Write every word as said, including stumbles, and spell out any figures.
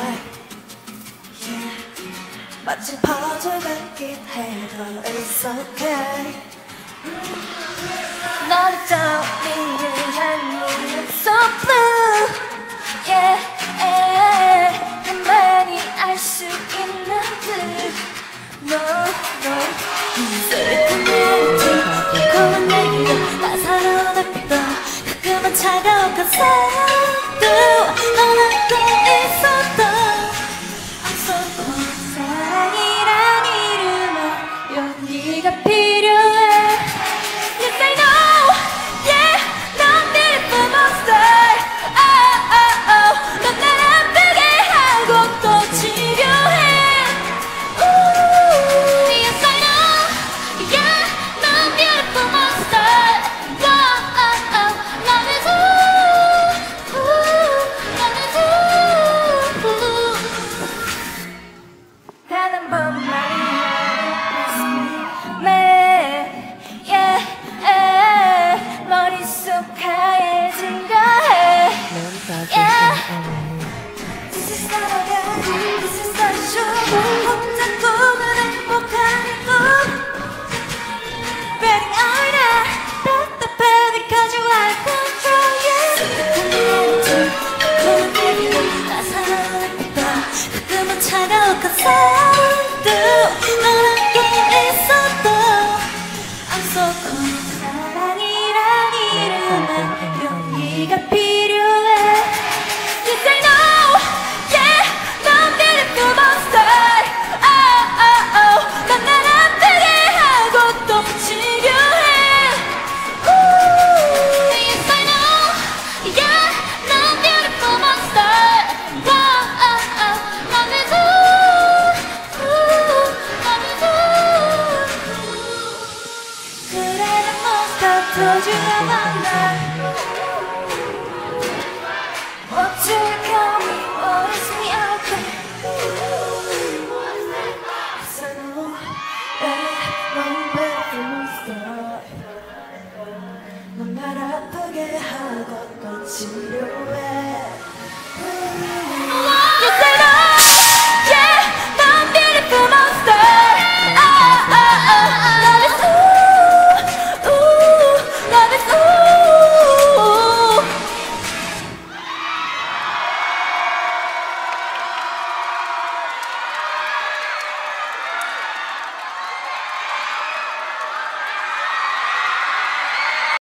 yeah. 마치 퍼즐 같긴 해도 it's okay. 너를 떠올리는 하늘은 so blue, yeah, yeah. 나만이 알 수 있는 듯 no, no. 소리꾼 멜로디 달콤한 얘기도 따사로운 햇빛도 가끔은 차가운 concept도 넌 알고 있었던 I'm so cold. 사랑이란 이름은 용기가 필요해. Yes I know, yeah. 넌 beautiful monster. Oh, oh, oh. 넌 날 아프게 하고 또 치료해. Ooh, yes I know, yeah. 넌 beautiful monster. Oh, oh, oh. Love is ooh, ooh. Love is ooh, ooh. 단 한 번만이라도 please me, yeah, yeah. 머릿속 하얘진 거해, yeah. This is not a game, this is not a show. 혼자 꿈은 행복한 꿈. Betting on it, 답답해 because you are control, yeah. 그런 얘기도 따사로운 햇빛도 가끔은 차가운 concept.